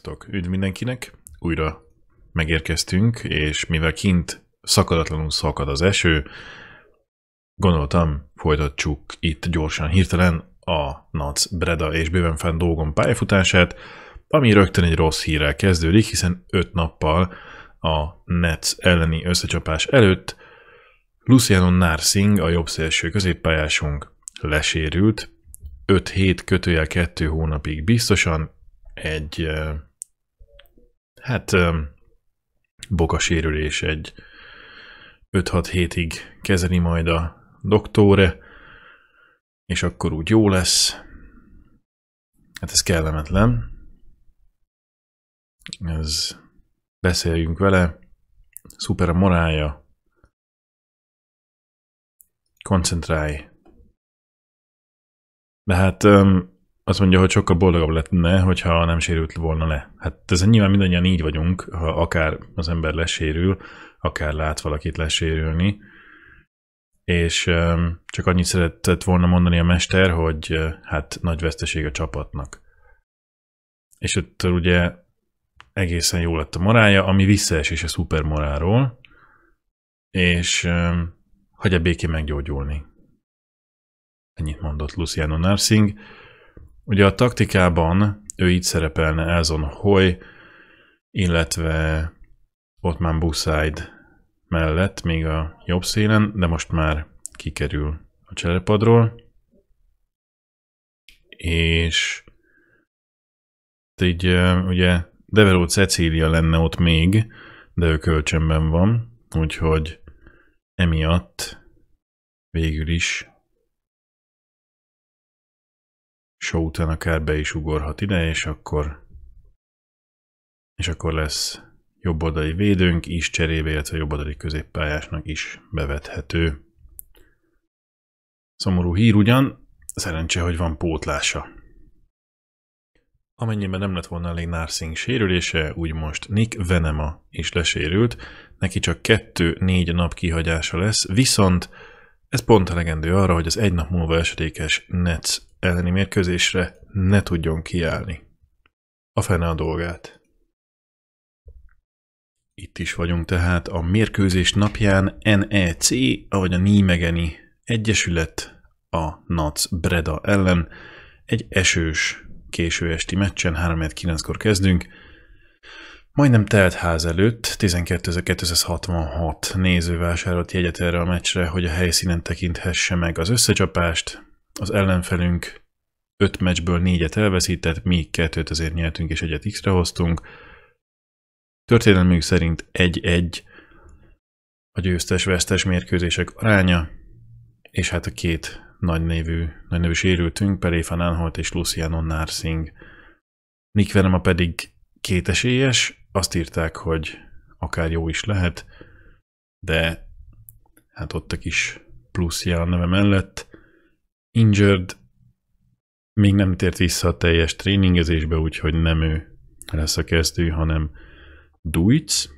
Sziasztok! Üdv mindenkinek! Újra megérkeztünk, és mivel kint szakadatlanul szakad az eső, gondoltam, folytatjuk itt gyorsan, hirtelen a NAC Breda és bőven fenn dolgom pályafutását, ami rögtön egy rossz hírrel kezdődik, hiszen 5 nappal a NEC elleni összecsapás előtt Luciano Narsing, a jobbszélső középpályásunk lesérült, 5 hét / 2 hónapig biztosan, egy bokasérülés, egy 5-6 hétig kezeli majd a doktor, és akkor úgy jó lesz. Hát ez kellemetlen. Beszéljünk vele. Szuper a morálja. Koncentrálj. De hát azt mondja, hogy sokkal boldogabb lenne, hogyha nem sérült volna le. Hát ezen nyilván mindannyian így vagyunk, ha akár az ember lesérül, akár lát valakit lesérülni. És csak annyit szeretett volna mondani a mester, hogy hát nagy veszteség a csapatnak. És ott ugye egészen jó lett a morálja, ami visszaesés a szuper morálról, és hagyja békén meggyógyulni. Ennyit mondott Luciano Narsing. Ugye a taktikában ő így szerepelne Elson Hoy, illetve Othman Busaid mellett, még a jobb szélen, de most már kikerül a cserepadról. És így ugye Devereux Cecília lenne ott még, de ő kölcsönben van, úgyhogy emiatt végül is show után akár be is ugorhat ide, és akkor lesz jobboldali védőnk is cserébe, illetve jobboldali középpályásnak is bevethető. Szomorú hír ugyan, szerencse, hogy van pótlása. Amennyiben nem lett volna elég Narsing sérülése, úgy most Nick Venema is lesérült, neki csak 2-4 nap kihagyása lesz, viszont ez pont elegendő arra, hogy az 1 nap múlva esedékes NEC elleni mérkőzésre ne tudjon kiállni. A fene a dolgát. Itt is vagyunk tehát a mérkőzés napján. NEC, ahogy a Nijmegeni Egyesület a NAC Breda ellen. Egy esős késő esti meccsen, 3-9-kor kezdünk. Majdnem telt ház előtt, 12.266 néző vásárolt jegyet erre a meccsre, hogy a helyszínen tekinthesse meg az összecsapást. Az ellenfelünk 5 meccsből 4-et elveszített, mi 2-t azért nyertünk és 1-et X-re hoztunk. Történelmünk szerint 1-1 a győztes-vesztes mérkőzések aránya, és hát a 2 nagy nevű sérültünk, Pelé van Aanholt és Luciano Narsing. Nick Venema pedig 2 esélyes, azt írták, hogy akár jó is lehet, de hát ott a kis pluszja a neve mellett. Injured, még nem tért vissza a teljes tréningezésbe, úgyhogy nem ő lesz a kezdő, hanem Duic.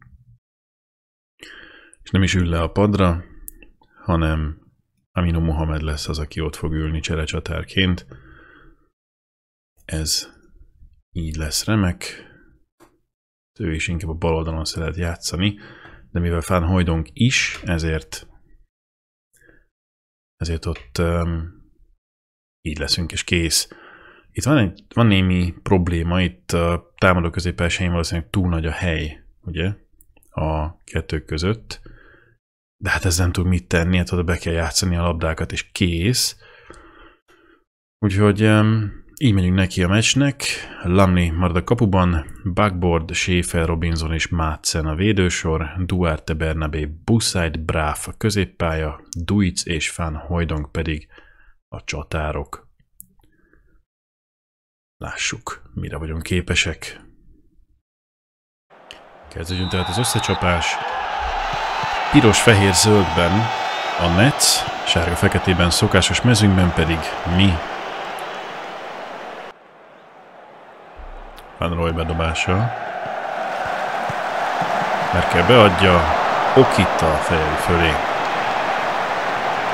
És nem is ül le a padra, hanem Aminu Mohamed lesz az, aki ott fog ülni cserecsatárként. Ez így lesz remek. Ő is inkább a bal oldalon szeret játszani, de mivel Van Hooijdonk is, ezért ott így leszünk, és kész. Itt van némi probléma, itt a támadó középpályásaim valószínűleg túl nagy a hely, ugye, a kettők között, de hát ez nem tud mit tenni, hát oda be kell játszani a labdákat, és kész. Úgyhogy így megyünk neki a meccsnek. Lumley marad a kapuban, Backboard, Schäfer, Robinson és Madsen a védősor, Duarte, Bernabé, Busaid, Braaf a középpálya, Duic és Van Hooijdonk pedig a csatárok. Lássuk, mire vagyunk képesek. Kezdődjön tehát az összecsapás. Piros-fehér-zöldben a NEC, sárga-feketében szokásos mezünkben pedig mi. Van Roy bedobása. Merkel beadja, Okita fejeli fölé.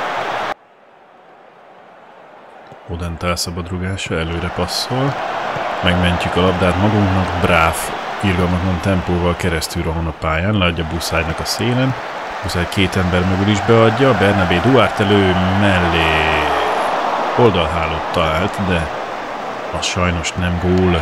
Odenth elszabadrugása, előre passzol. Megmentjük a labdát magunknak, Bráv irgalmatlan tempóval keresztül rohan a pályán, leadja Buszájnak a szélen. Buszáj két ember mögül is beadja, Bernabé Duarte elő mellé. Oldalhálót talált, de az sajnos nem gól.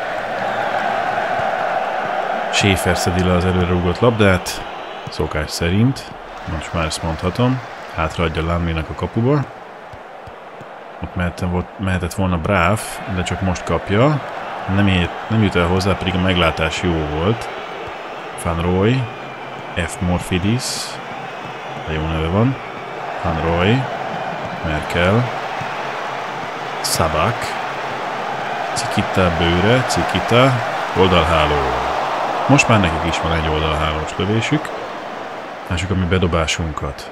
Schäfer szedi le az előre rúgott labdát, szokás szerint, most már ezt mondhatom, hátraadja Lamlinak a kapuba. Ott mehetett volna Bráv, de csak most kapja. Nem jut el hozzá, pedig a meglátás jó volt. Van Roy, F. Morfidis, de jó neve van. Van Roy, Merkel, Szabak, Cikita bőre, Cikita, oldalháló. Most már nekik is van egy oldalhálós lövésük. Lássuk a mi bedobásunkat.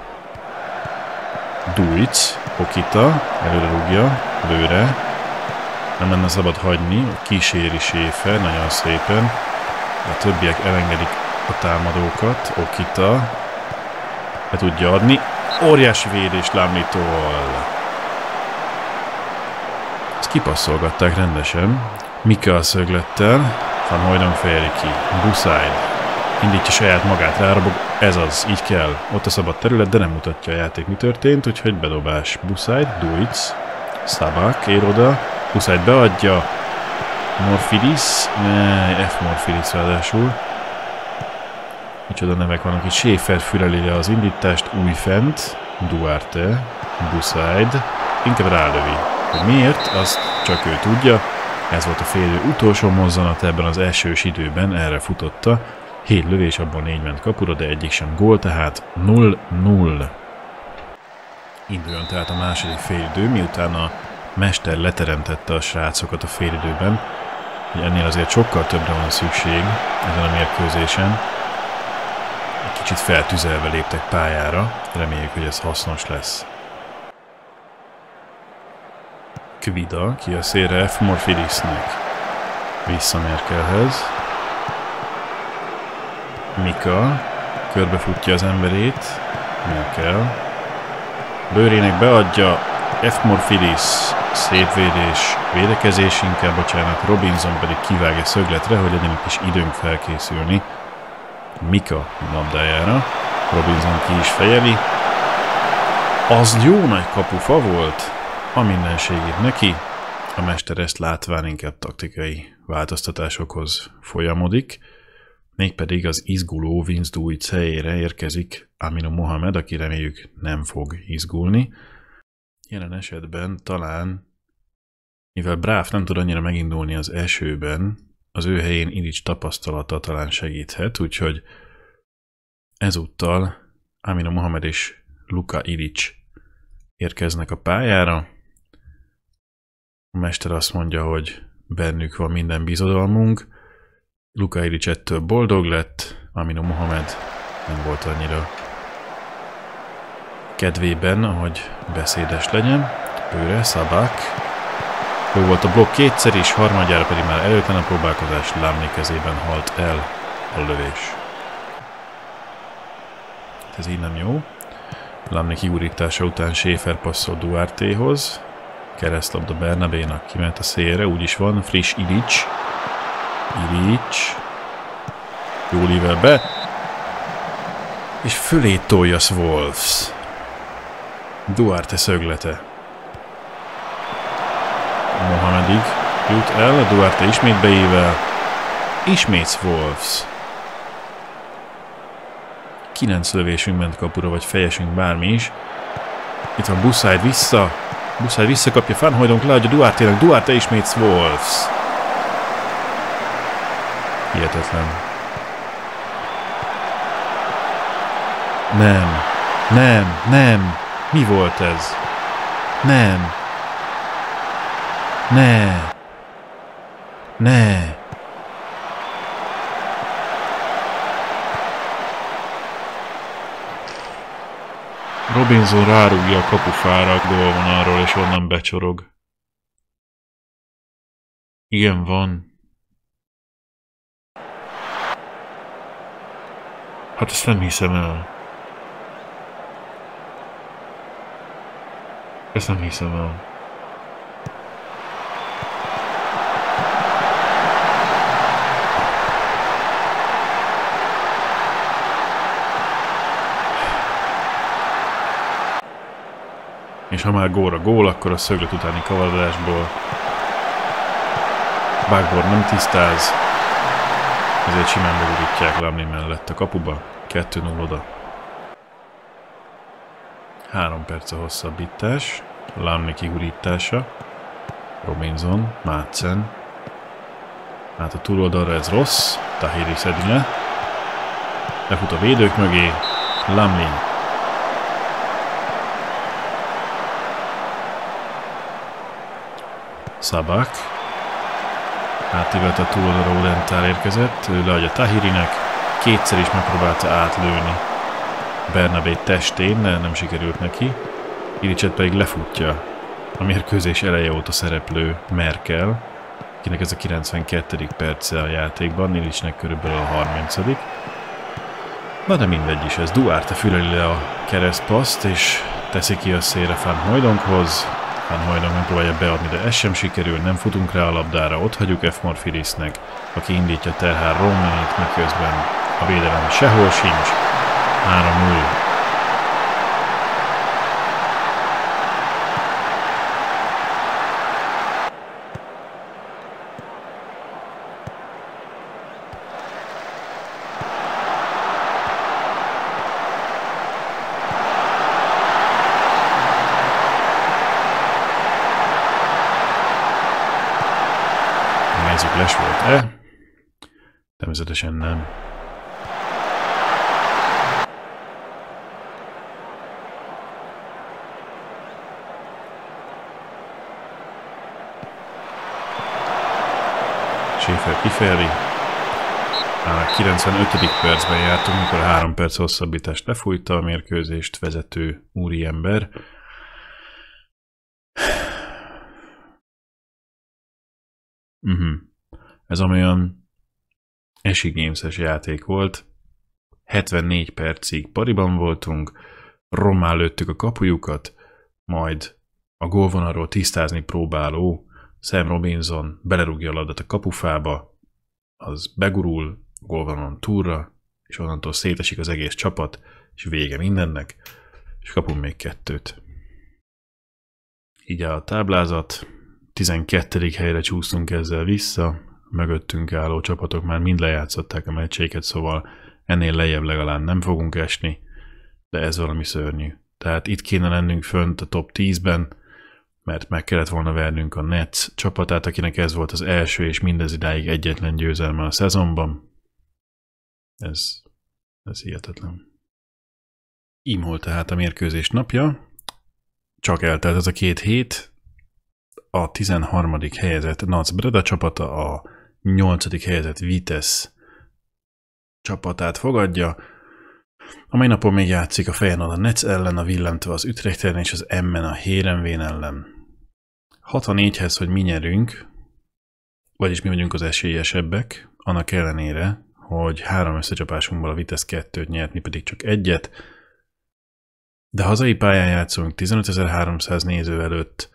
Duic, Okita, előre rúgja, bőre. Nem lenne szabad hagyni, kíséri Schäfer, nagyon szépen. A többiek elengedik a támadókat, Okita be tudja adni. Óriási védés Lamlitól. Ezt kipasszolgatták rendesen. Mika a szöglettel, Van Hooijdonk fejeli ki, Buszájd indítja saját magát, rárabog, ez az, így kell. Ott a szabad terület, de nem mutatja a játék, mi történt, úgyhogy bedobás Buszájd, Duic, Szabak ér oda, Buszájd beadja, Morfidis, F. Morfidis ráadásul. Micsoda nevek vannak itt, Schäfer füleli le az indítást, újfent, Duarte, Buszájd, inkább rálövi. Hogy miért, azt csak ő tudja. Ez volt a félidő utolsó mozzanat ebben az elsős időben, erre futotta. 7 lövés, abban 4 ment kapura, de egyik sem gól, tehát 0-0. Induljon tehát a második félidő, miután a mester leteremtette a srácokat a félidőben, hogy ennél azért sokkal többre van szükség ezen a mérkőzésen. Egy kicsit feltüzelve léptek pályára, reméljük, hogy ez hasznos lesz. Kvida ki a szélre F. Morfidisnek. Vissza Merkelhez. Mika körbefutja az emberét. Merkel. Bőrének beadja F. Morfidis. Szép védés. Védekezés inkább, bocsánat. Robinson pedig kivágja szögletre, hogy legyen egy kis időnk felkészülni. Mika labdájára. Robinson ki is fejeli. Az jó nagy kapufa volt. A mindenségét neki. A mester ezt látván inkább taktikai változtatásokhoz folyamodik. Mégpedig az izguló Vince Duic helyére érkezik Aminu Mohamed, aki reméljük nem fog izgulni. Jelen esetben talán, mivel Bráv nem tud annyira megindulni az esőben, az ő helyén Ilic tapasztalata talán segíthet, úgyhogy ezúttal Aminu Mohamed és Luka Ilic érkeznek a pályára. A mester azt mondja, hogy bennük van minden bizodalmunk. Luka Ilic ettől boldog lett, Aminu Mohamed nem volt annyira kedvében, ahogy beszédes legyen. Bőre, Szabak. Jó volt a blokk kétszer is, harmadjára pedig már előtlen a próbálkozás, Lamli kezében halt el a lövés. Ez így nem jó. Lamli kiurítása után Schäfer passzol Duartéhoz. Keresztlabda Bernabénak, kiment a szélre, úgyis van, friss Ilic. Ilic. Jól ível be. És fölé tolja Wolves. Duarte szöglete. Mohamedig jut el, a Duarte ismét beível. Ismét Wolves. 9 lövésünk ment kapura, vagy fejesünk, bármi is. Itt van Buszájd vissza. Buszájd visszakapja, Van Hooijdonk leadja Duartének, Duarte ismét Wolves. Hihetetlen. Nem. Nem. Nem. Mi volt ez? Nem. Ne. Ne. Robinson rárúgja a kapufára a gólvonalról, és onnan becsorog. Igen, van. Hát ezt nem hiszem el. Ezt nem hiszem el. És ha már gólra gól, akkor a szöglet utáni kavarodásból Bagbord nem tisztáz, ezért simán begurítják Lumley mellett a kapuba. 2-0 oda. 3 perc a hosszabbítás. Lumley kigurítása. Robinson, Madsen. Hát a túloldalra ez rossz. Tahiri szedi le. Lefut a védők mögé. Lumley. Szabak. Átívelt a túloldalra, Udentál érkezett. Ő leadja Tahirinek. Kétszer is megpróbálta átlőni Bernabé testén, de nem sikerült neki. Ilicset pedig lefutja a mérkőzés eleje óta szereplő Merkel, akinek ez a 92. perce a játékban, Ilicsnek körülbelül a 30. Na de mindegy is ez. Duarte füleli le a keresztpaszt, és teszi ki a szélre Van Hooydonkhoz. Van Hooydonk megpróbálja beadni, de ez sem sikerül, nem futunk rá a labdára. Ott hagyjuk F. Morfirisnek, aki indítja Terhár Romneyt, miközben a védelem sehol sincs. 3-0. Nézzük, les volt-e? Természetesen nem. Schäfer kifejeli. Már a 95. percben jártunk, mikor 3 perc hosszabbítást lefújta a mérkőzést vezető úriember. Ez olyan esigémszes játék volt. 74 percig pariban voltunk, rommá lőttük a kapujukat, majd a gólvonalról tisztázni próbáló Sam Robinson belerúgja a labdát a kapufába, az begurul gólvonalon túlra, és onnantól szétesik az egész csapat, és vége mindennek, és kapunk még 2-t. Így áll a táblázat, 12. helyre csúsztunk ezzel vissza, mögöttünk álló csapatok már mind lejátszották a meccseiket, szóval ennél lejjebb legalább nem fogunk esni, de ez valami szörnyű. Tehát itt kéne lennünk fönt a top 10-ben, mert meg kellett volna vernünk a Nets csapatát, akinek ez volt az első és mindez idáig egyetlen győzelme a szezonban. Ez hihetetlen. Ím volt tehát a mérkőzés napja. Csak eltelt ez a 2 hét. A 13. helyezett Nac Breda csapata a 8. helyezett Vitesse csapatát fogadja. A mai napon még játszik a Feyenoord a Netz ellen, a Willem-től az Utrecht ellen és az Emmen a Heerenveen ellen. 64-hez, hogy mi nyerünk, vagyis mi vagyunk az esélyesebbek, annak ellenére, hogy 3 összecsapásunkból a Vitesse 2-t nyert, mi pedig csak 1-et. De hazai pályán játszunk 15.300 néző előtt,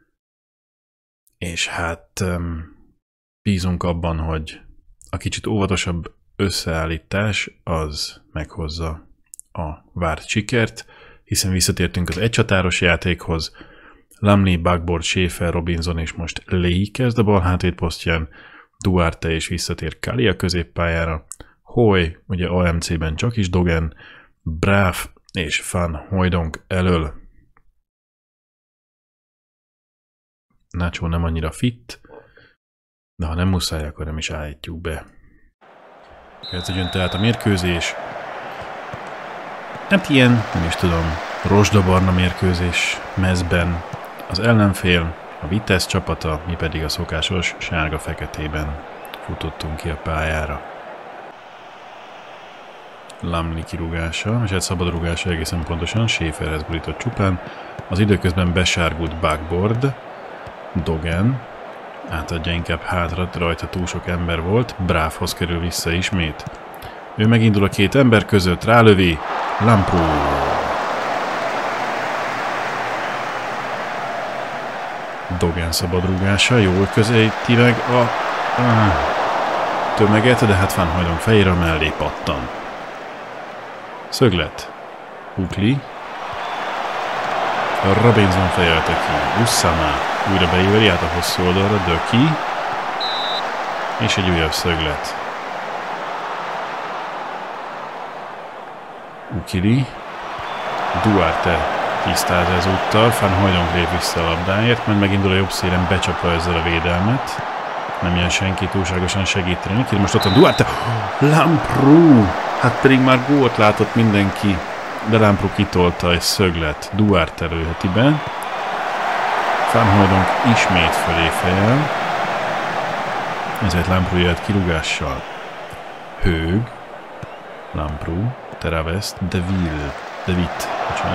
és hát bízunk abban, hogy a kicsit óvatosabb összeállítás az meghozza a várt sikert, hiszen visszatértünk az egycsatáros játékhoz. Lumley, Bagbord, Schäfer, Robinson és most Lee kezd a bal hátvédposztján, Duarte és visszatér Kali a középpályára, Hoy, ugye AMC-ben csak is Dogen, Braaf és Van Hooydonk elől. Nacho nem annyira fit, de ha nem muszáj, akkor nem is állítjuk be. Kezdődjön tehát a mérkőzés. Hát ilyen, nem is tudom, rozsdabarna mérkőzés mezben. Az ellenfél, a Vitesse csapata, mi pedig a szokásos sárga-feketében futottunk ki a pályára. Lumley kirúgása, és egy szabad rúgása egészen pontosan, Schäferhez borított csupán. Az időközben besárgult Bagbord, Dogen, átadja inkább hátra, rajta túl sok ember volt, Braafhoz kerül vissza ismét. Ő megindul a 2 ember között, rálövi, Lamprou. Dogen szabadrúgása, jól közelíti meg a tömeget, de hát Van Hooydonk fejére mellé pattan. Szöglet. Hukli. Robinson fejelte ki. Usama újra beíveli át a hosszú oldalra. Döki. És egy újabb szöglet. Ukili. Duarte tisztáz ezúttal. Van Hooijdonk lép vissza a labdáért, mert megindul a jobb szélen becsapva ezzel a védelmet. Nem jön senki túlságosan segíteni neki. Most ott van Duarte. Lamprou! Hát pedig már gólt látott mindenki. De Lamprou kitolta egy szöglet. Duarte lőheti be. Van Hooijdonk ismét fölé fejel. Ezért Lamprou jöhet kirúgással. Hög. Lamprou. Teravest. De Witt.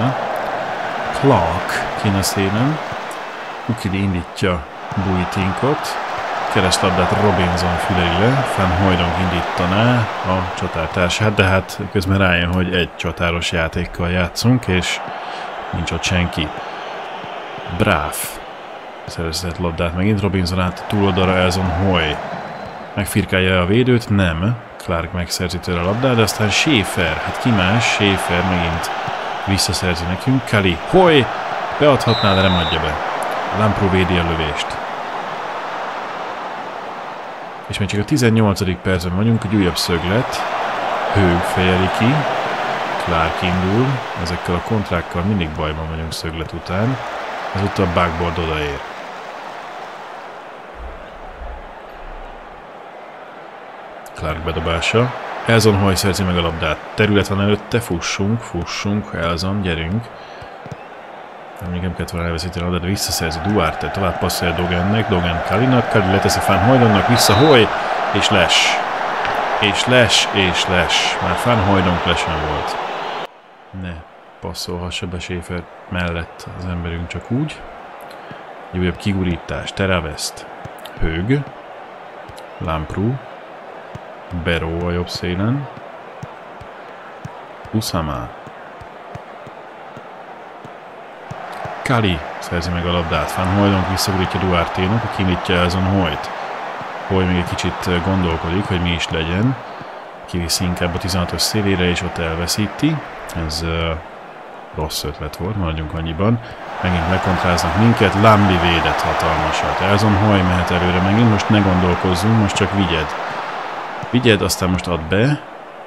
Clark kín a szélen. Ukili indítja Boetinkot. Keresztlabdát Robinson füleli le. Van Hooijdonk indítaná a csatártársát, de hát közben rájön, hogy egy csatáros játékkal játszunk, és nincs ott senki. Braaf szerzett labdát megint Robinson át a túloldalra. Elson Hoy megfirkálja a védőt, nem. Clark megszerzi tőle a labdát, de aztán Schäfer, hát ki más, Schäfer megint visszaszerzi nekünk. Kali, Hoy beadhatná, de nem adja be. Lamprou védi a lövést. És még csak a 18. percben vagyunk, egy újabb szöglet. Hög fejeli ki. Clark indul. Ezekkel a kontrákkal mindig bajban vagyunk szöglet után. Ezúttal backboard odaér. Clark bedobása. Elson Hoy szerzi meg a labdát. Terület van előtte, fussunk. Elson, gyerünk. Még nem kellett volna elveszíteni a labdát, de visszaszerzi Duarte. Tovább passzolja Dogennek, Dogen Kalinak. Kali leteszi Van Hooijdonk, vissza Hoy, és les. Már Van Hooijdonk lesen volt. Ne passzolhassa be Schäfer mellett az emberünk csak úgy. Egy újabb kigurítás. Teravest. Hög. Lamprou. Beró a jobb szélen. Usama. Kali szerzi meg a labdát. Van Hooijdonk visszagurítja Duarte-nak, aki indítja Elson Hoyt. Hoy még egy kicsit gondolkodik, hogy mi is legyen. Kiviszi inkább a 16-os szélére, és ott elveszíti. Ez rossz ötlet volt, maradjunk annyiban. Megint megkontráznak minket. Lambi védett hatalmasat. Elson Hoy mehet előre megint, most ne gondolkozzunk, most csak vigyed, aztán most add be.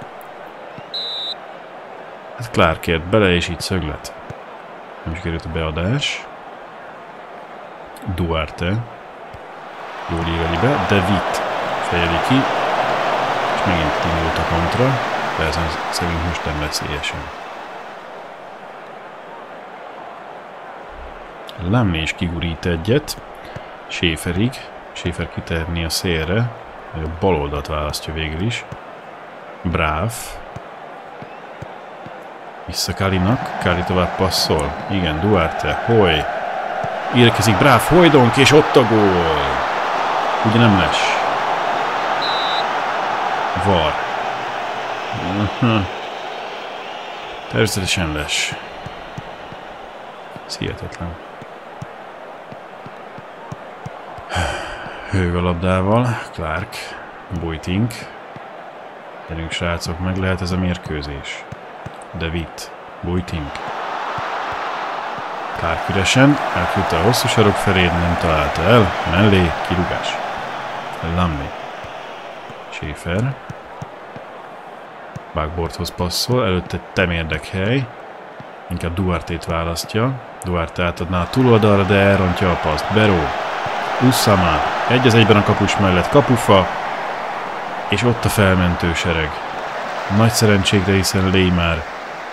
Hát Clark kért bele, és így szöglet. Nem sikerült a beadás. Duarte. Jól íveli be. De Witt fejeli ki. És megint indult a kontra. De ezen szerint most nem veszélyesen. Lamné is kigurít egyet. Schäferig. Schäfer kiterni a szélre. A bal oldalt választja végül is. Braaf. Vissza Kalinak. Kali tovább passzol. Igen, Duarte. Hoy. Érkezik Braaf, Hooijdonk, és ott a gól. Ugye nem les. VAR. Természetesen les. Ez hihetetlen. Hög a labdával. Clark. Boetink. Gyerünk srácok, meg lehet ez a mérkőzés. De Witt. Boetink. Clark üresen. Elküldte a hosszú sarok felé, nem találta el. Mellé. Kirúgás. Lambi. Schäfer. Backboardhoz passzol. Előtte temérdek hely. Inkább Duarte-t választja. Duarte átadná a túloldalra, de elrontja a paszt. Beró. Usama. 1-1-ben a kapus mellett kapufa. És ott a felmentő sereg. Nagy szerencségre, hiszen Lé már...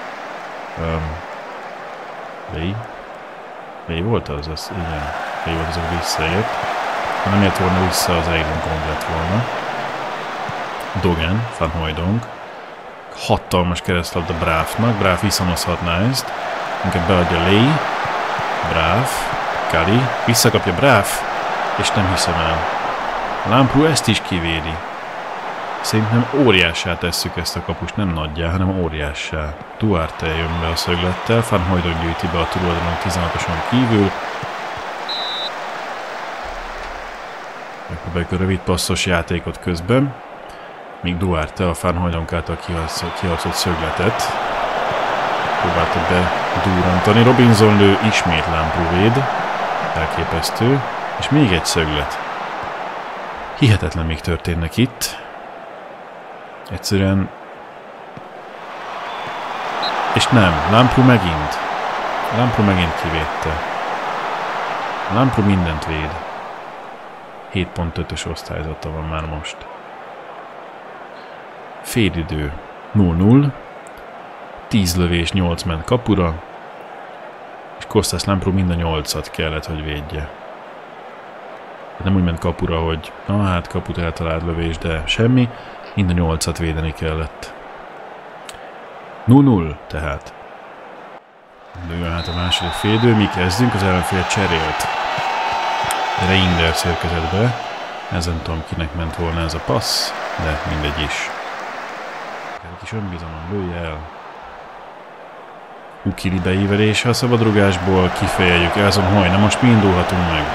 Lé volt az? Igen. Lé volt az, hogy visszaért. Ha nem ért volna vissza, az Eiron komplet volna. Dogen, Van Hooijdonk. Hatalmas keresztlabda Braafnak. Braaf visszanozhatná ezt. Inkább beadja Lé. Braaf. Kali. Visszakapja Braaf. És nem hiszem el. Lamprou ezt is kivédi. Szerintem óriássá tesszük ezt a kapust, nem nagyjá, hanem óriássá. Duarte jön be a szöglettel, Van Hooijdonk gyűjti be a túloldalon 16-oson kívül. Megpróbáljuk a rövid passzos játékot közben, míg Duarte a Van Hooijdonk által kiharcolt szögletet próbáltak bedurrantani. Robinson lő, ismét Lamprou véd. Elképesztő. És még egy szöglet. Hihetetlen még történnek itt. Egyszerűen... És nem, Lamprou megint. Lamprou megint kivédte. Lamprou mindent véd. 7.5-ös osztályzata van már most. Félidő 0-0. 10 lövés, 8 ment kapura. És Kostas Lamprou mind a 8-at kellett, hogy védje. Nem úgy ment kapura, hogy na hát kaput eltalált lövés, de semmi. Mind a 8-at védeni kellett. 0-0 tehát. Jön hát a második félidő, mi kezdünk, az ellenfél cserélt. Reinders érkezett be. Ezen tudom, kinek ment volna ez a passz, de mindegy is. Egy kis önbizalom, lője el. Ukili beívelése a szabadrugásból, kifejeljük Elson Hoyne, most mi indulhatunk meg.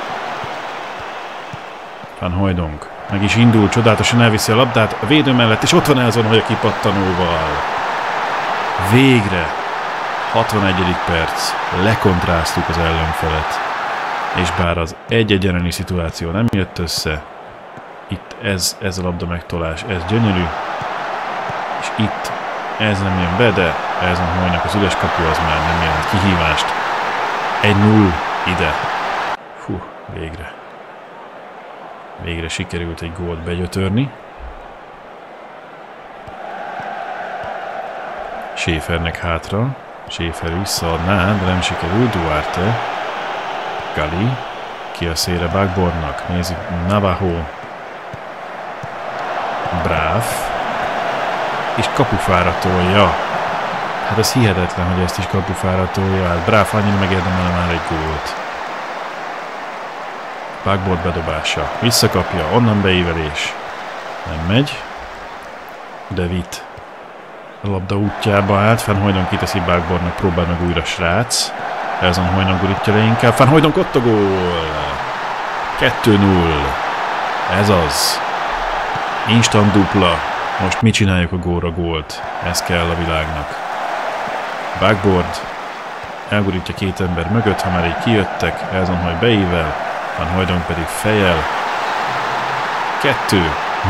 Van Hooijdonk, meg is indul, csodálatosan elviszi a labdát a védő mellett, és ott van Elson Hoyne a kipattanóval. Végre! 61. perc, lekontráztuk az ellenfelet. És bár az egy-egy elleni szituáció nem jött össze, itt ez a labda megtolás, ez gyönyörű, és itt ez nem jön be, de Elson Hoyne-nak az üres kapu az már nem jelent kihívást. 1-0 ide. Fú, végre. Végre sikerült egy gólt begyötörni. Schäfernek hátra. Schäfer visszaadná, de nem sikerült. Duarte. Gali. Ki a szélre Bagbornak. Nézzük. Navajo. Brav. És kapufára tolja. Hát ez hihetetlen, hogy ezt is kapufára tolja. Hát Brav annyira megérdemel már egy gólt. Bagbord bedobása. Visszakapja. Onnan beívelés. Nem megy. De Witt a labda útjába állt. Van Hooijdonk kiteszi Bagbordnak. Próbál meg újra srác. Elson Hoyne gurítja le inkább. Van Hooijdonk ott a gól. 2-0. Ez az. Instant dupla. Most mi csináljuk a góra gólt? Ez kell a világnak. Bagbord elgurítja két ember mögött, ha már így kijöttek. Elson Hoyne beível. Van Hooijdonk pedig fejjel. 2-0.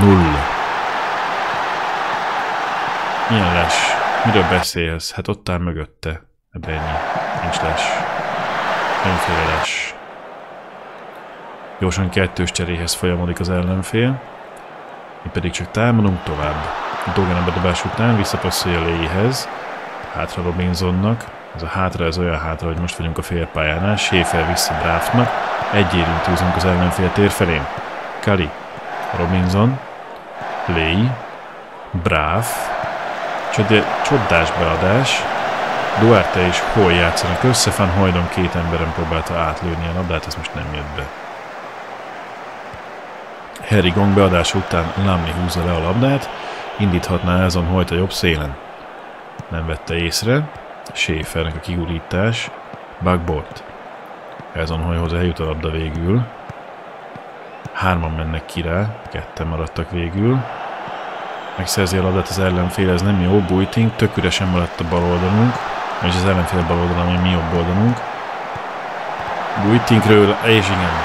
Milyen les? Miről beszélsz? Hát ott áll mögötte. Ebben ennyi. Nincs les. Önféle les. Gyorsan kettős cseréhez folyamodik az ellenfél. Mi pedig csak támadunk tovább. Dogan a bedobás után visszapasszolja Léihez. Hátra Robinsonnak. Ez a hátra, ez olyan hátra, hogy most vagyunk a félpályánál. Schäfer vissza Braftnak. Egy érint húzunk az ellenfél tér felén. Kali. Robinson. Léi. Brav. Csodás beadás. Duarte és Hol játszanak össze. Van Hooijdonk két emberen próbálta átlőni a labdát, ez most nem jött be. Harry Gong beadása után Lamley húzza le a labdát, indíthatná Elson Hoyne a jobb szélen. Nem vette észre. Schäfernek a kigurítás. Bagbord. Elson Hoynehoz eljut a labda végül. Hárman mennek ki rá, ketten maradtak végül. Megszerzi a labdát az ellenfél, ez nem jó. Buiting, tök üresen maradt a bal oldalunk, és az ellenfél bal oldalon, ami mi jobb oldalunk. Buitingről, és igen.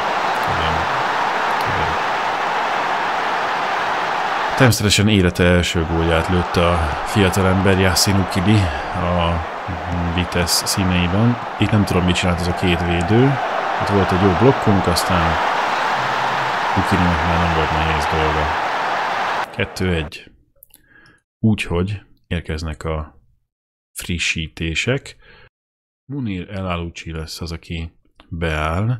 Természetesen élete első gólját lőtte a fiatalember Yassin Ukili a Vitesse színeiben. Itt nem tudom, mit csinált az a két védő. Itt volt egy jó blokkunk, aztán Ukilinek már nem volt nehéz dolga. 2-1. Úgyhogy érkeznek a frissítések. Munir El Alouchi lesz az, aki beáll.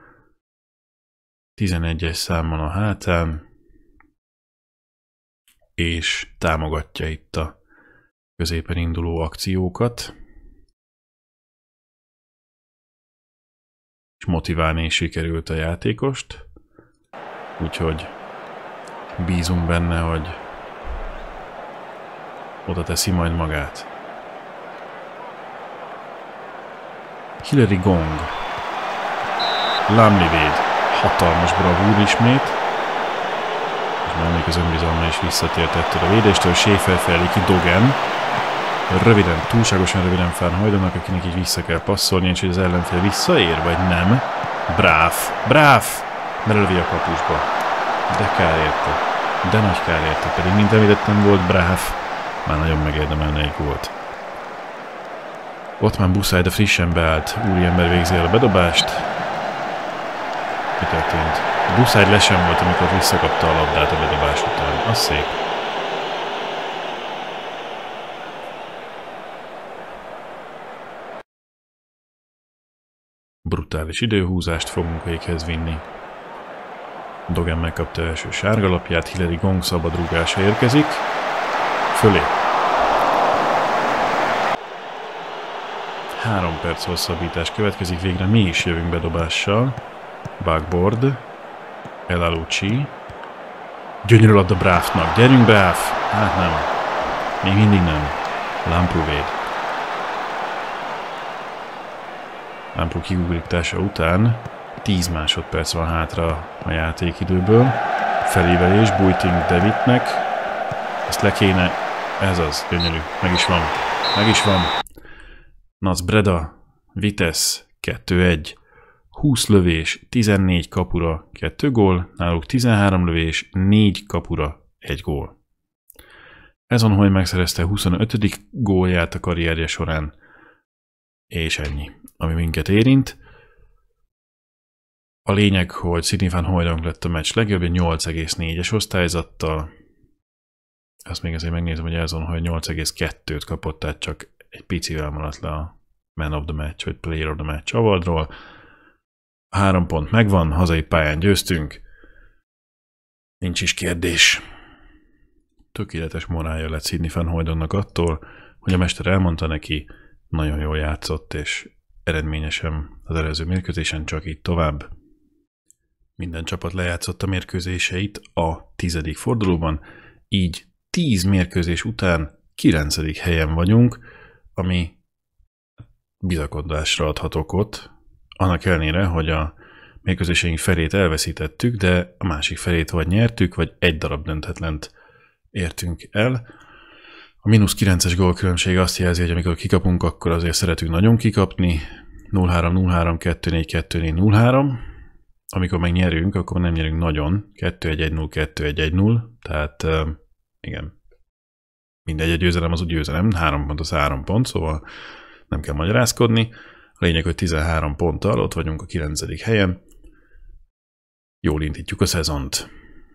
11-es számmal a hátán. És támogatja itt a középen induló akciókat. És motiválni is sikerült a játékost. Úgyhogy bízunk benne, hogy oda teszi majd magát. Hilary Gong. Lamley véd. Hatalmas bravúr ismét. És már még az önbizalma is visszatért ettől a védéstől. Schäfer felé ki Dogan. Röviden, túlságosan röviden Van Hooydonknak, akinek így vissza kell passzolni, és hogy az ellenfél visszaér, vagy nem. Bráv! Belövi a kapusba. De kár érte. De nagy kár érte. Pedig, mint említettem, volt Bráv. Már nagyon megérdemelne egy gólt. Ottmar Buszaj, de frissen beállt úriember végzi el a bedobást. Mi történt? Buszaj le sem volt, amikor visszakapta a labdát a bedobás után. Az szép. Brutális időhúzást fogunk véghez vinni. Dogen megkapta első sárgalapját, Hilary Gong szabadrúgása érkezik. Fölé. 3 perc hosszabbítás következik, végre mi is jövünk bedobással. Backboard. El Alucci. Gyönyörű labda Bráfnak. Gyerünk Bráf! Hát nem. Még mindig nem. Lamprou véd. Lamprou kiugrítása után 10 másodperc van hátra a játékidőből. Felévelés Buiting Davidnek. Ezt le kéne... Ez az, gyönyörű. Meg is van. Nacbreda, Vitesse 2-1. 20 lövés, 14 kapura, 2 gól. Náluk 13 lövés, 4 kapura, 1 gól. Ezen Hoy megszerezte 25. gólját a karrierje során. És ennyi, ami minket érint. A lényeg, hogy Sidney Van Hooijdonk lett a meccs legjobbja 8,4-es osztályzattal. Azt még azért megnézem, hogy Ezen Hoy 8,2-t kapott, tehát csak egy picivel maradt le a Man of the Match, vagy Player of the Match awardról. 3 pont megvan, hazai pályán győztünk. Nincs is kérdés. Tökéletes morálja lett Sidney Van Hooijdonnak attól, hogy a mester elmondta neki, nagyon jól játszott, és eredményesen az előző mérkőzésen csak így tovább. Minden csapat lejátszott a mérkőzéseit a 10. fordulóban, így 10 mérkőzés után 9. helyen vagyunk, ami bizakodásra adhat okot, annak ellenére, hogy a mérkőzéseink felét elveszítettük, de a másik felét vagy nyertük, vagy egy darab dönthetlent értünk el. A -9-es gólkülönbség azt jelzi, hogy amikor kikapunk, akkor azért szeretünk nagyon kikapni. 0-3, 0-3, 2-4, 2-4, 0-3. Amikor meg nyerünk, akkor nem nyerünk nagyon. 2-1-1-0, 2-1-1-0. Tehát igen, mindegy, a győzelem az úgy győzelem. 3 pont az 3 pont, szóval nem kell magyarázkodni. A lényeg, hogy 13 ponttal ott vagyunk a 9. helyen. Jól indítjuk a szezont.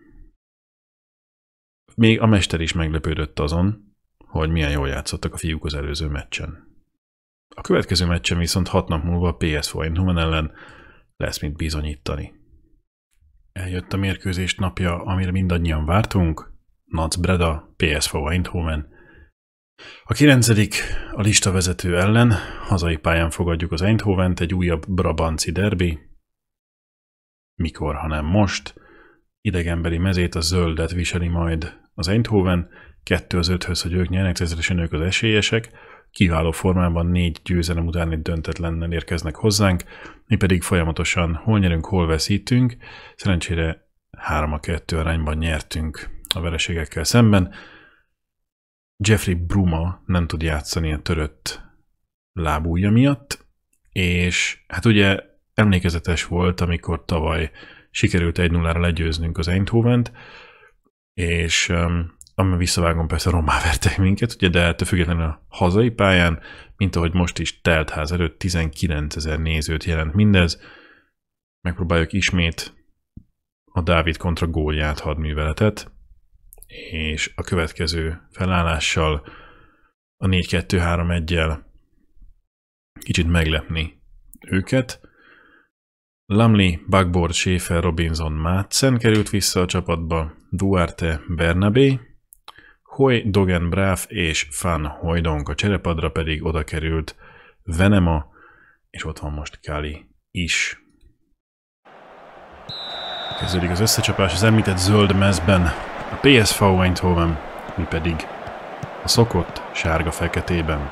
Még a mester is meglepődött azon, hogy milyen jól játszottak a fiúk az előző meccsen. A következő meccsen viszont 6 nap múlva a PSV Eindhoven ellen lesz mit bizonyítani. Eljött a mérkőzés napja, amire mindannyian vártunk. Nacbreda, PSV Eindhoven. A 9. a listavezető ellen, hazai pályán fogadjuk az Eindhovent, egy újabb brabanci derbi. Mikor, hanem most. Idegenbeli mezét, a zöldet viseli majd az Eindhoven. 2-5-höz, hogy ők nyernek, természetesen ők az esélyesek. Kiváló formában 4 győzelem után egy döntetlennel érkeznek hozzánk. Mi pedig folyamatosan hol nyerünk, hol veszítünk. Szerencsére 3-2 arányban nyertünk a vereségekkel szemben. Jeffrey Bruma nem tud játszani a törött lábújja miatt, és hát ugye emlékezetes volt, amikor tavaly sikerült 1-0-ra legyőznünk az Eindhovent, és ami visszavágom, persze rommá vertek minket, ugye, de ettől függetlenül a hazai pályán, mint ahogy most is teltház előtt 19 000 nézőt jelent mindez. Megpróbáljuk ismét a Dávid kontra Góliát hadműveletet, és a következő felállással a 4-2-3-1-jel kicsit meglepni őket. Lamley, Backboard, Schäfer, Robinson, Madsen került vissza a csapatba, Duarte, Bernabé, Hoy, Dogen, Bráv és Van Hooijdonk, a cserepadra pedig oda került Venema, és ott van most Kali is. Kezdődik az összecsapás az említett zöld mezben, a PSV Eindhoven, mi pedig a szokott sárga-feketében.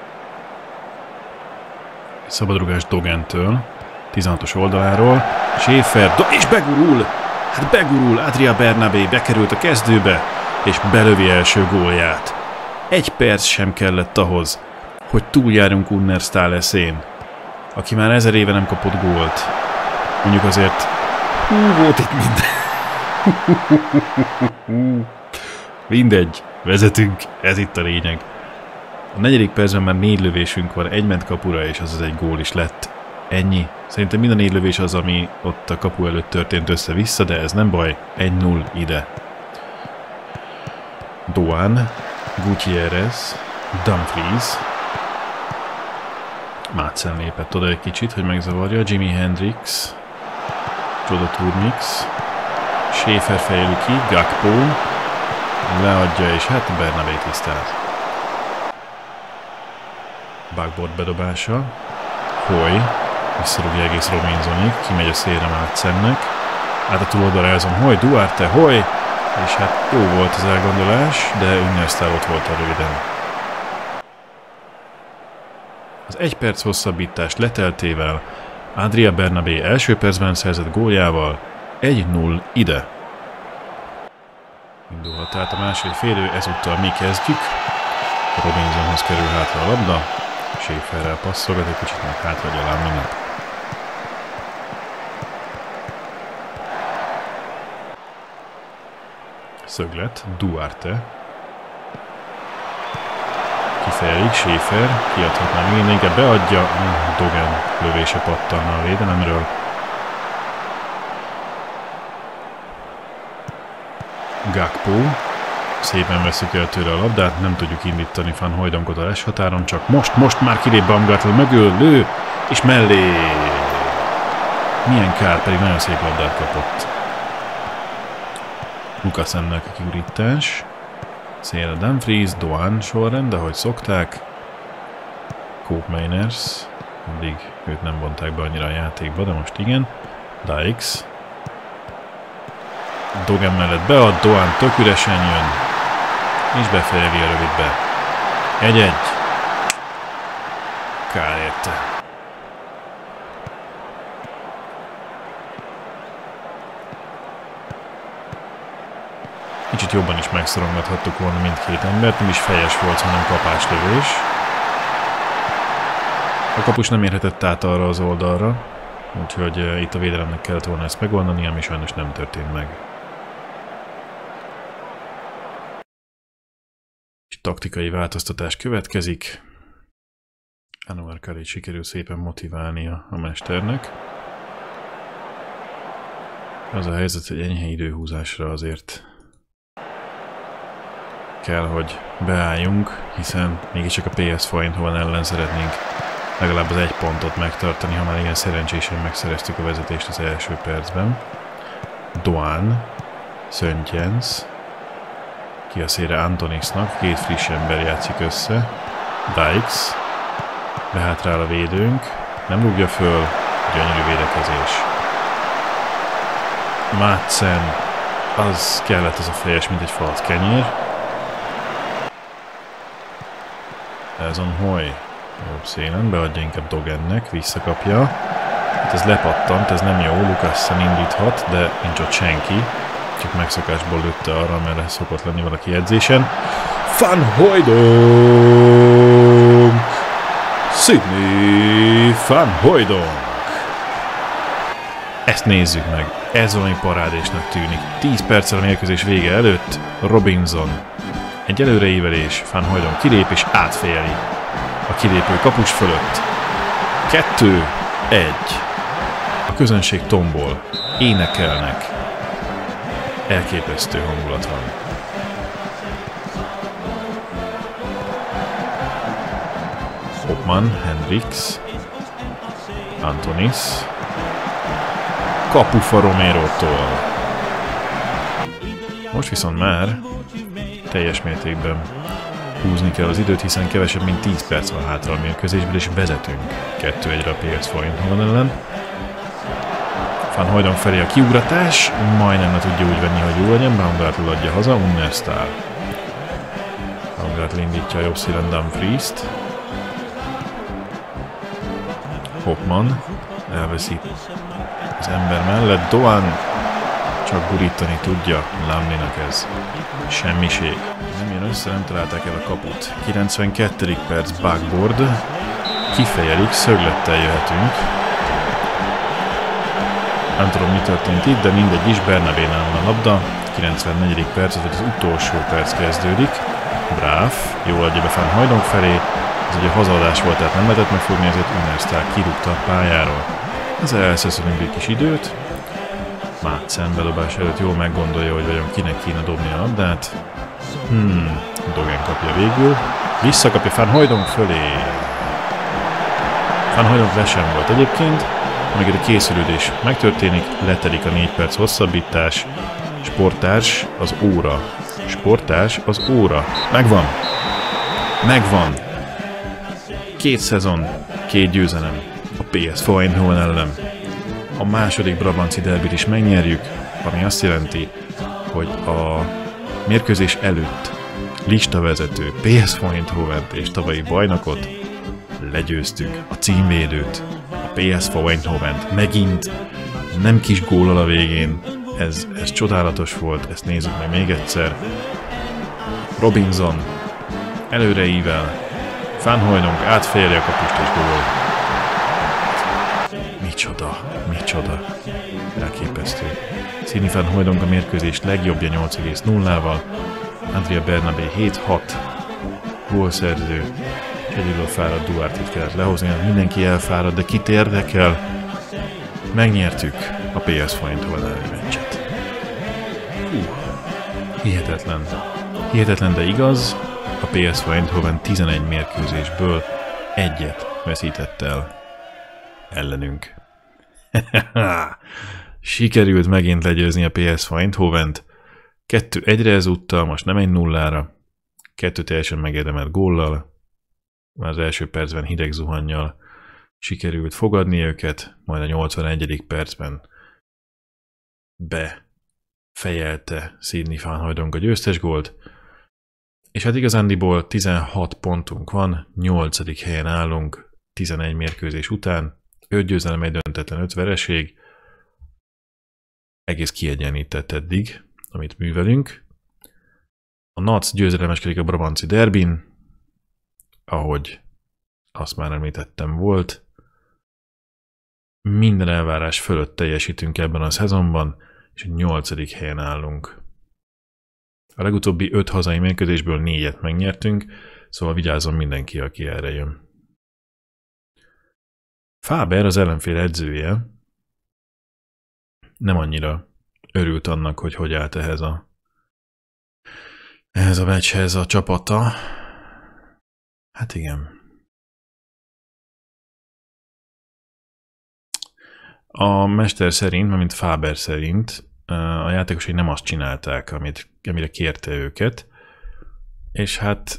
Szabadrugás Dogentől, 16-os oldaláról, Schäfer, és begurul! Hát begurul, Adria Bernabé bekerült a kezdőbe, és belövi első gólját. 1 perc sem kellett ahhoz, hogy túljárjunk Unnerstál eszén, aki már 1000 éve nem kapott gólt. Mondjuk azért volt itt minden. Mindegy, vezetünk, ez itt a lényeg. A 4. percben már 4 lövésünk van, 1 ment kapura, és az egy gól is lett. Ennyi. Szerintem mind a 4 lövés az, ami ott a kapu előtt történt össze-vissza, de ez nem baj. 1-0 ide. Doan, Gutierrez, Dumfries. Madsen lépett oda egy kicsit, hogy megzavarja. Jimi Hendrix, Jodo Turmix, Schäfer fejeli ki, Gakpo, leadja, és hát Bernabé tisztelt. Backboard bedobása, Hoy, visszarúgja egész Robinsonig, kimegy a szélre Madsennek, át a túloldalra elzom, Hoy, Duarte, Hoy, és hát jó volt az elgondolás, de Unnerstál ott volt a röviden. Az 1 perc hosszabbítás leteltével Adria Bernabé első percben szerzett góljával 1-0 ide. Indulhat át a második félidő, ezúttal mi kezdjük. Robinsonhoz kerül hátra a labda, Schäferrel passzolgat, egy kicsit meg hátra gyalán minap. Szöglet, Duarte. Kifejelik, Schäfer, kiadhatná még inkább beadja, Dogen lövése pattanna a védelemről. Gakpo, szépen veszük el tőle a labdát, nem tudjuk indítani Van Hooydonkot a leshatáron, csak most már kilép Baumgartl mögül, lő, és mellé. Milyen kár, pedig nagyon szép labdát kapott. Lukasennek a kiurítás. Szélre Dumfries, Doan sorrend, ahogy szokták. Koopmeiners, addig őt nem vonták be annyira a játékba, de most igen. Dykes. Dogen mellett bead, Doan tök üresen jön, és befejeli a rövidbe. 1-1. Kár érte. Kicsit jobban is megszorongathattuk volna mindkét embert, nem is fejes volt, hanem kapáslövés. A kapus nem érhetett át arra az oldalra, úgyhogy itt a védelemnek kellett volna ezt megoldani, ami sajnos nem történt meg. Taktikai változtatás következik. Anouar Kalit sikerül szépen motiválnia a mesternek. Az a helyzet, hogy enyhe időhúzásra azért kell, hogy beálljunk, hiszen mégiscsak a PS Eindhoven ellen szeretnénk legalább az 1 pontot megtartani, ha már ilyen szerencsésen megszereztük a vezetést az első percben. Doan, Söntjens, ki a szélre Antonisnak, 2 friss ember játszik össze. Dykes, behátrál a védőnk, nem rúgja föl, gyönyörű védekezés. Madsen, az kellett az a fejes, mint egy falat kenyér. Elzon Hoy, jobb szélen, beadja inkább Dogennek, visszakapja. Hát ez lepattant, ez nem jó, Lukassen indíthat, de nincs ott senki. Csak megszokásból lőtte arra, mert szokott lenni valaki edzésen. Van Hooydonk! Sidney Van Hooydonk! Ezt nézzük meg. Ez valami parádésnak tűnik. 10 perccel a mérkőzés vége előtt Robinson. Egy előreívelés, Van Hooydonk kilép és átfejeli a kilépő kapus fölött. 2-1. A közönség tombol. Énekelnek. Elképesztő hangulat van. Hopman, Hendrix, Antonis, kapufa Romero-tól. Most viszont már teljes mértékben húzni kell az időt, hiszen kevesebb mint 10 perc van hátra a mérkőzésből, és vezetünk 2-1-re a PSV Eindhoven ellen. Van Hooydonk felé a kiugratás, majdnem ne tudja úgy venni, hogy jó legyen, Baumgartl adja haza, Unnerstál. Baumgartl indítja a jobb szélen Dumfries-t. Hopman elveszi az ember mellett, Doan Csak gurítani tudja, Lamlinak ez. Semmiség. Nem jön össze, nem találták el a kaput. 92. perc, backboard. Kifejelik, szöglettel jöhetünk. Nem tudom, mi történt itt, de mindegy is, Bernabénál van a labda. 94. perc, az utolsó perc kezdődik. Bráv, jól adja be Van Hooijdonk felé. Ez ugye hazaadás volt, tehát nem lehetett megfogni, ezért Unnerstál kirúgta a pályáról. Ezzel elszeszülünk egy kis időt. Madsen bedobás előtt jól meggondolja, hogy vajon kinek kéne dobni a labdát. Dogen kapja végül. Visszakapja Van Hooijdonk fölé. Van Hooijdonk lesen volt egyébként. Amikor a készülődés megtörténik, letelik a 4 perc hosszabbítás. Sportárs az óra. Sportárs az óra. Megvan. Megvan. 2 szezon, 2 győzelem a PSV Eindhoven ellen. A második brabanci derbit is megnyerjük, ami azt jelenti, hogy a mérkőzés előtt listavezető PSV Eindhovent és tavalyi bajnokot legyőztük, a címvédőt, a PSV Eindhovent. Megint nem kis góllal a végén, ez csodálatos volt, ezt nézzük meg még egyszer. Robinson előreível, Van Hooijdonk átfejeli a kapust és gól. Micsoda. Elképesztő. Sidney Van Hooijdonk a mérkőzés legjobbja 8,0-val. Andrea Bernabé 7-6 gólszerző. Egyedül fáradt Duartit kellett lehozni, mindenki elfárad, de kit érdekel? Megnyertük a PSV Eindhoven elleni meccset. Hihetetlen. Hihetetlen, de igaz. A PSV Eindhoven 11 mérkőzésből egyet veszített el ellenünk. Sikerült megint legyőzni a PSV Eindhovent. 2-1-re ezúttal, most nem 1-0-ra. 2 teljesen megérdemelt góllal. Már az első percben hideg zuhannyal sikerült fogadni őket, majd a 81. percben befejelte Sidney Van Hooijdonk a győztes gólt. És hát igazándiból 16 pontunk van, 8. helyen állunk 11 mérkőzés után, 5 győzelem, egy döntetlen, 5 vereség. Egész kiegyenlített eddig, amit művelünk. A NAC győzelemeskedik a brabanci derbin, ahogy azt már említettem volt. Minden elvárás fölött teljesítünk ebben a szezonban, és a 8. helyen állunk. A legutóbbi 5 hazai mérkőzésből 4-et megnyertünk, szóval vigyázzon mindenki, aki erre jön. Faber, az ellenfél edzője, nem annyira örült annak, hogy állt ehhez a meccshez a csapata. Hát igen. A mester szerint, mint Faber szerint, a játékosai nem azt csinálták, amire kérte őket, és hát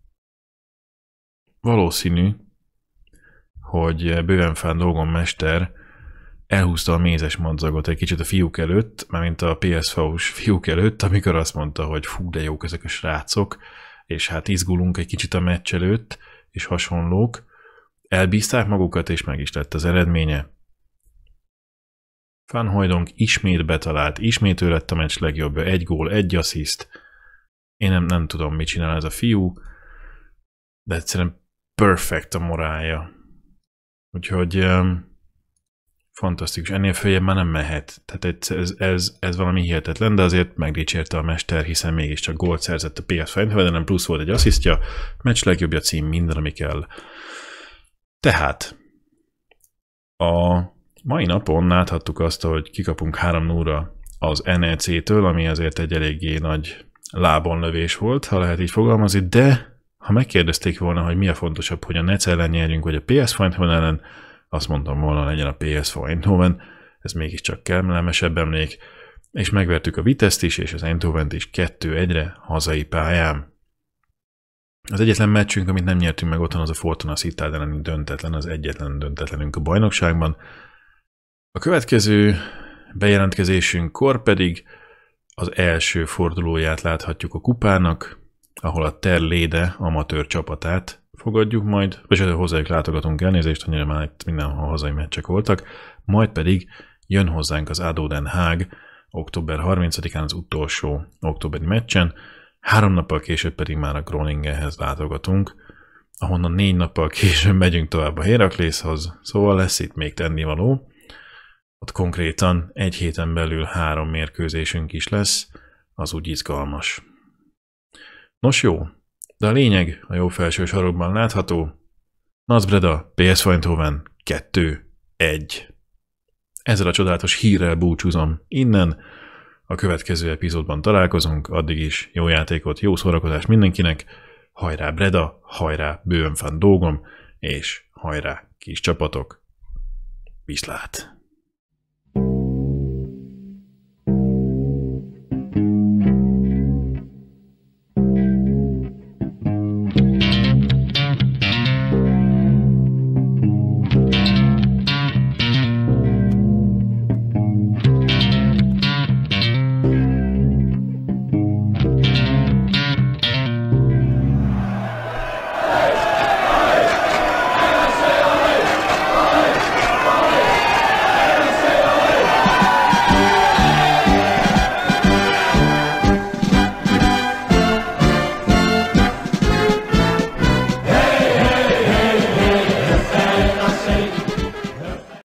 valószínű, hogy bőven fán dolgon mester elhúzta a mézes madzagot egy kicsit a fiúk előtt, mármint a PSV-s fiúk előtt, amikor azt mondta, hogy fú, de jók ezek a srácok, és hát izgulunk egy kicsit a meccs előtt, és hasonlók. Elbízták magukat, és meg is lett az eredménye. Van Hooijdonk ismét betalált, ismét ő lett a meccs legjobbja, 1 gól, 1 assziszt. Én nem tudom, mit csinál ez a fiú, de egyszerűen perfekt a morálja. Úgyhogy fantasztikus, ennél följebb már nem mehet. Tehát ez valami hihetetlen, de azért megdicsérte a mester, hiszen mégiscsak gólt szerzett a PSV Eindhoven, plusz volt egy asszisztja, meccs legjobbja cím, minden, ami kell. Tehát a mai napon láthattuk azt, hogy kikapunk 3-0-ra az NEC-től, ami azért egy eléggé nagy lábonlövés volt, ha lehet így fogalmazni, de ha megkérdezték volna, hogy mi a fontosabb, hogy a NEC ellen nyerjünk, vagy a PSV Eindhoven ellen, azt mondtam volna, legyen a PSV Eindhoven, ez mégiscsak kellemesebb emlék, és megvertük a Viteszt is, és az Eindhovent is 2-1-re hazai pályán. Az egyetlen meccsünk, amit nem nyertünk meg otthon, az a Fortuna Sittard elleni döntetlen, az egyetlen döntetlenünk a bajnokságban. A következő bejelentkezésünkkor pedig az első fordulóját láthatjuk a kupának, ahol a Ter Lede amatőr csapatát fogadjuk majd, vagy hozzájuk látogatunk, elnézést, annyira már itt mindenhol hazai meccsek voltak, majd pedig jön hozzánk az ADO Den Haag, október 30-án az utolsó októberi meccsen, 3 nappal később pedig már a Groningenhez látogatunk, ahonnan 4 nappal később megyünk tovább a Héraklészhoz, szóval lesz itt még tennivaló. Ott konkrétan egy héten belül 3 mérkőzésünk is lesz, az úgy izgalmas. Nos jó, de a lényeg a jó felső sarokban látható. Nasbreda, PSV Eindhoven 2-1. Ezzel a csodálatos hírrel búcsúzom innen. A következő epizódban találkozunk, addig is jó játékot, jó szórakozást mindenkinek. Hajrá Breda, hajrá Bőven van Dógom, és hajrá kis csapatok. Viszlát!